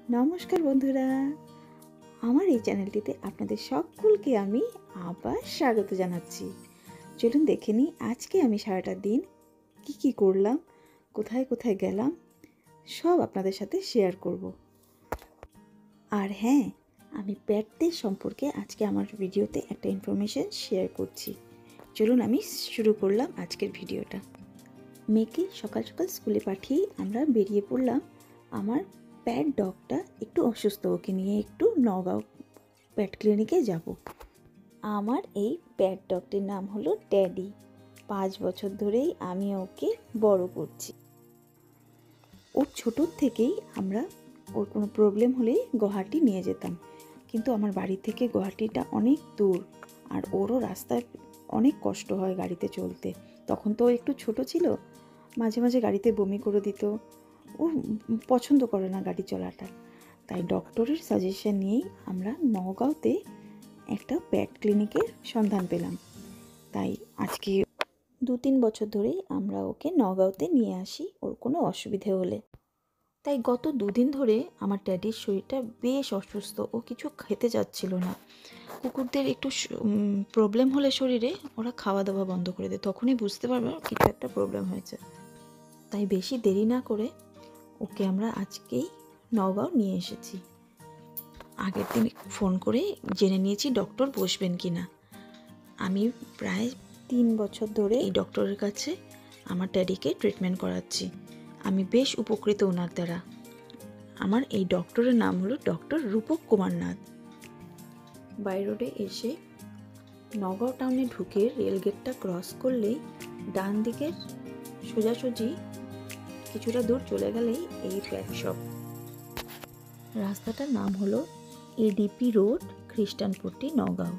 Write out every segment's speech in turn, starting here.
নমস্কার বন্ধুরা, আমার এই চ্যানেলটিতে আপনাদের সকলকে আমি আবার স্বাগত জানাচ্ছি। চলুন দেখে নিই আজকে আমি সারাটা দিন কি করলাম, কোথায় কোথায় গেলাম, সব আপনাদের সাথে শেয়ার করব। আর হ্যাঁ, আমি পেটদের সম্পর্কে আজকে আমার ভিডিওতে একটা ইনফরমেশন শেয়ার করছি। চলুন আমি শুরু করলাম আজকের ভিডিওটা। মেয়েকে সকাল সকাল স্কুলে পাঠিয়ে আমরা বেরিয়ে পড়লাম। আমার প্যাট ডগটা একটু অসুস্থ, ওকে নিয়ে একটু নগাঁও প্যাট ক্লিনিকে যাব। আমার এই প্যাট ডগটির নাম হলো ড্যাডি। 5 বছর ধরেই আমি ওকে বড় করছি। ওর ছোটোর থেকেই আমরা ওর কোনো প্রবলেম হলেই গুয়াহাটি নিয়ে যেতাম, কিন্তু আমার বাড়ি থেকে গুয়াহাটিটা অনেক দূর, আর ওরও রাস্তায় অনেক কষ্ট হয় গাড়িতে চলতে। তখন তো একটু ছোট ছিল, মাঝে মাঝে গাড়িতে বমি করে দিত। ও পছন্দ করে না গাড়ি চলাটা। তাই ডক্টরের সাজেশন নিয়েই আমরা নগাঁওতে একটা প্যাট ক্লিনিকের সন্ধান পেলাম। তাই আজকে 2-3 বছর ধরেই আমরা ওকে নগাঁওতে নিয়ে আসি ওর কোনো অসুবিধে হলে। তাই গত 2 দিন ধরে আমার ড্যাডির শরীরটা বেশ অসুস্থ, ও কিছু খেতে যাচ্ছিল না। কুকুরদের একটু প্রবলেম হলে শরীরে ওরা খাওয়া দাওয়া বন্ধ করে দেয়, তখনই বুঝতে পারবে কিছু একটা প্রবলেম হয়েছে। তাই বেশি দেরি না করে ওকে আমরা আজকেই নগাঁও নিয়ে এসেছি। আগের দিন ফোন করে জেনে নিয়েছি ডক্টর বসবেন কি না। আমি প্রায় 3 বছর ধরে এই ডক্টরের কাছে আমার ড্যাডিকে ট্রিটমেন্ট করাচ্ছি। আমি বেশ উপকৃত ওনার দ্বারা। আমার এই ডক্টরের নাম হলো ডক্টর রূপক কুমার নাথ। বাই রোডে এসে নগাঁও টাউনে ঢুকে রেলগেটটা ক্রস করলেই ডান দিকের সোজাসুজি কিছুটা দূর চলে গেলেই এই প্যাট শপ। রাস্তাটার নাম হলো এডিপি রোড, খ্রিস্টানপট্টি, নগাঁও।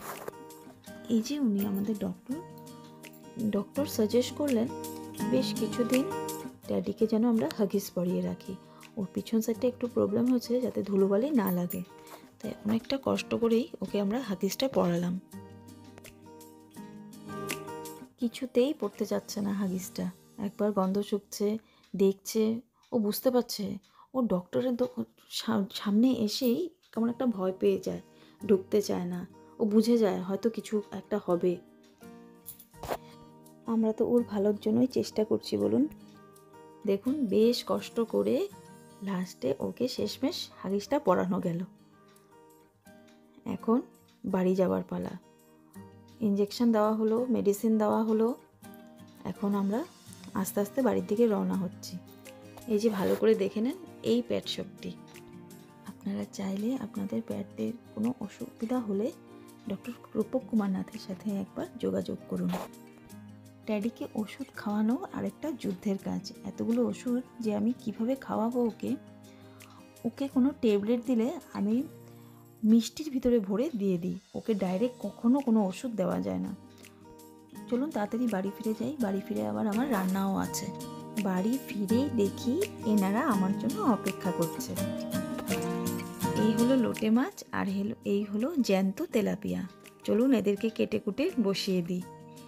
এই যে উনি আমাদের ডক্টর সাজেস্ট করলেন বেশ কিছুদিন ড্যাডিকে যেন আমরা হাগিস পরিয়ে রাখি। ওর পিছন সাইডটা একটু প্রবলেম হয়েছে যাতে ধুলোবালি না লাগে, তাই অনেকটা কষ্ট করেই ওকে আমরা হাগিসটা পরালাম। কিছুতেই পড়তে যাচ্ছে না হাগিসটা, একবার গন্ধ শুকছে, দেখছে, ও বুঝতে পারছে ও ডক্টরের সামনে এসেই কেমন একটা ভয় পেয়ে যায়, ঢুকতে চায় না। ও বুঝে যায় হয়তো কিছু একটা হবে। আমরা তো ওর ভালোর জন্যই চেষ্টা করছি বলুন। দেখুন বেশ কষ্ট করে লাস্টে ওকে শেষমেশ হাগিসটা পরানো গেল। এখন বাড়ি যাওয়ার পালা। ইঞ্জেকশন দেওয়া হলো, মেডিসিন দেওয়া হলো। এখন আমরা আস্তে আস্তে বাড়ির দিকে রওনা হচ্ছি। এই যে ভালো করে দেখে নেন এই প্যাট শপটি। আপনারা চাইলে আপনাদের প্যাটদের কোনো অসুবিধা হলে ডক্টর রূপক কুমার নাথের সাথে একবার যোগাযোগ করুন। ড্যাডিকে ওষুধ খাওয়ানো আরেকটা যুদ্ধের কাজ। এতগুলো ওষুধ যে আমি কিভাবে খাওয়াবো ওকে কোনো ট্যাবলেট দিলে আমি মিষ্টির ভিতরে ভরে দিয়ে দিই, ওকে ডাইরেক্ট কখনো কোনো ওষুধ দেওয়া যায় না। চলুন তাড়াতাড়ি বাড়ি ফিরে যাই। বাড়ি ফিরে আবার আমার রান্নাও আছে। বাড়ি ফিরেই দেখি এনারা আমার জন্য অপেক্ষা করছে। এই হলো লোটে মাছ আর এই হলো জ্যান্ত তেলাপিয়া। চলুন এদেরকে কেটে কুটে বসিয়ে দিই।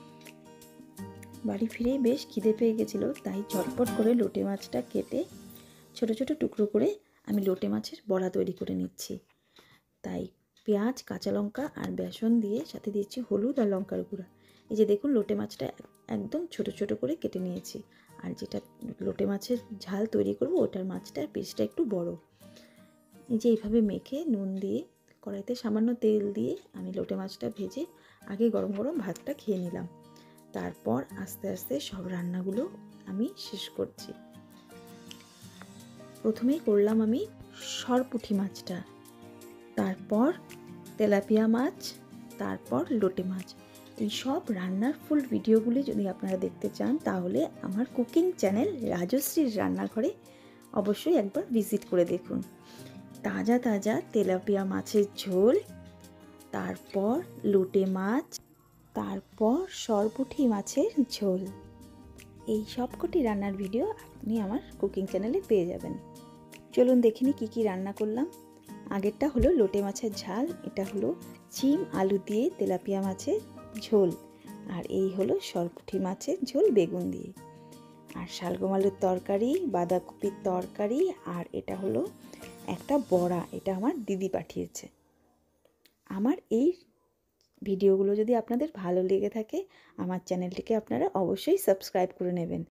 বাড়ি ফিরেই বেশ খিদে পেয়ে গেছিলো, তাই ঝটপট করে লোটে মাছটা কেটে ছোট ছোট টুকরো করে আমি লোটে মাছের বড়া তৈরি করে নিচ্ছি। তাই পেঁয়াজ, কাঁচা লঙ্কা আর বেসন দিয়ে সাথে দিচ্ছি হলুদ আর লঙ্কার গুঁড়া। এই যে দেখুন লোটে মাছটা একদম ছোট ছোট করে কেটে নিয়েছি। আর যেটা লোটে মাছের ঝাল তৈরি করব ওটার মাছটার পিসটা একটু বড়। এই যে এইভাবে মেখে নুন দিয়ে কড়াইতে সামান্য তেল দিয়ে আমি লোটে মাছটা ভেজে আগে গরম গরম ভাতটা খেয়ে নিলাম। তারপর আস্তে আস্তে সব রান্নাগুলো আমি শেষ করছি। প্রথমেই করলাম আমি সরপুঁটি মাছটা, তারপর তেলাপিয়া মাছ, তারপর লোটে মাছ। এই সব রান্নার ফুল ভিডিওগুলি যদি আপনারা দেখতে চান তাহলে আমার কুকিং চ্যানেল রাজশ্রীর রান্নাঘরে অবশ্যই একবার ভিজিট করে দেখুন। তাজা তাজা তেলাপিয়া মাছের ঝোল, তারপর লোটে মাছ, তারপর সরপুঁটি মাছের ঝোল। এই সবকটি রান্নার ভিডিও আপনি আমার কুকিং চ্যানেলে পেয়ে যাবেন। চলুন দেখিনি কি রান্না করলাম। আগেরটা হলো লোটে মাছের ঝাল, এটা হলো চিম আলু দিয়ে তেলাপিয়া মাছের ঝোল, আর এই হলো সরপুঁটি মাছের ঝোল বেগুন দিয়ে। আর শালগম আলুর তরকারি, বাঁধাকপির তরকারি, আর এটা হলো একটা বড়া, এটা আমার দিদি পাঠিয়েছে। আমার এই ভিডিওগুলো যদি আপনাদের ভালো লেগে থাকে, আমার চ্যানেলটিকে আপনারা অবশ্যই সাবস্ক্রাইব করে নেবেন।